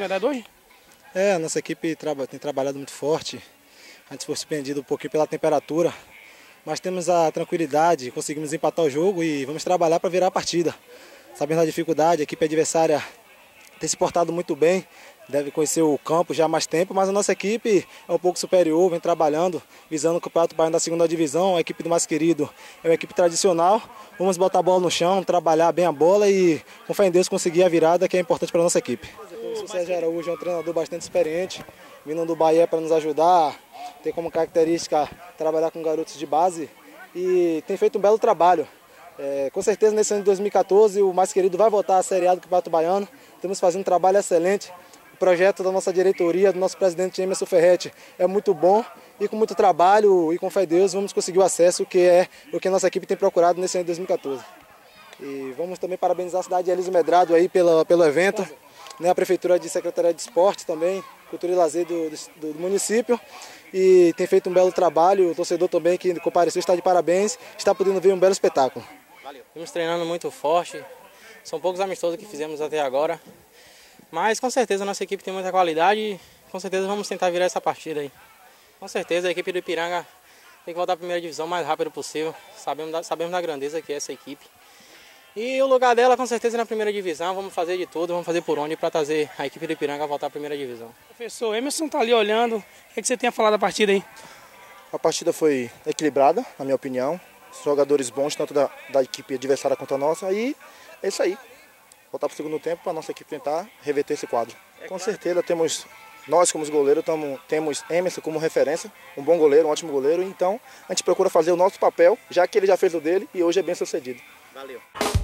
atividade hoje? A nossa equipe tem trabalhado muito forte. A gente foi surpreendido um pouquinho pela temperatura, mas temos a tranquilidade, conseguimos empatar o jogo e vamos trabalhar para virar a partida. Sabendo da dificuldade, a equipe adversária tem se portado muito bem, deve conhecer o campo já há mais tempo, mas a nossa equipe é um pouco superior, vem trabalhando, visando o Campeonato Baiano da segunda divisão. A equipe do Mais Querido é uma equipe tradicional. Vamos botar a bola no chão, trabalhar bem a bola e, com fé em Deus, conseguir a virada, que é importante para a nossa equipe. O Sérgio Araújo é um treinador bastante experiente, vindo do Bahia para nos ajudar, tem como característica trabalhar com garotos de base e tem feito um belo trabalho. Com certeza nesse ano de 2014 o Mais Querido vai voltar à Série A do Campeonato Baiano. Estamos fazendo um trabalho excelente. O projeto da nossa diretoria, do nosso presidente Emerson Ferretti é muito bom e com muito trabalho e com fé em Deus vamos conseguir o acesso, que é o que a nossa equipe tem procurado nesse ano de 2014. E vamos também parabenizar a cidade de Elísio Medrado aí pelo evento, né, a Prefeitura de Secretaria de Esporte também, Cultura e Lazer do município, e tem feito um belo trabalho. O torcedor também que compareceu está de parabéns, está podendo ver um belo espetáculo. Valeu. Estamos treinando muito forte, são poucos amistosos que fizemos até agora, mas com certeza a nossa equipe tem muita qualidade e com certeza vamos tentar virar essa partida aí. Com certeza a equipe do Ipiranga tem que voltar à primeira divisão o mais rápido possível, sabemos da grandeza que é essa equipe. E o lugar dela com certeza é na primeira divisão, vamos fazer de tudo, vamos fazer por onde para trazer a equipe do Ipiranga a voltar à primeira divisão. Professor, Emerson está ali olhando, o que você tem a falar da partida aí? A partida foi equilibrada, na minha opinião, jogadores bons, tanto da equipe adversária quanto a nossa, e é isso aí. Voltar para o segundo tempo para a nossa equipe tentar reverter esse quadro. Com certeza nós como goleiros temos Emerson como referência, um bom goleiro, um ótimo goleiro, então a gente procura fazer o nosso papel, já que ele já fez o dele e hoje é bem sucedido. Valeu.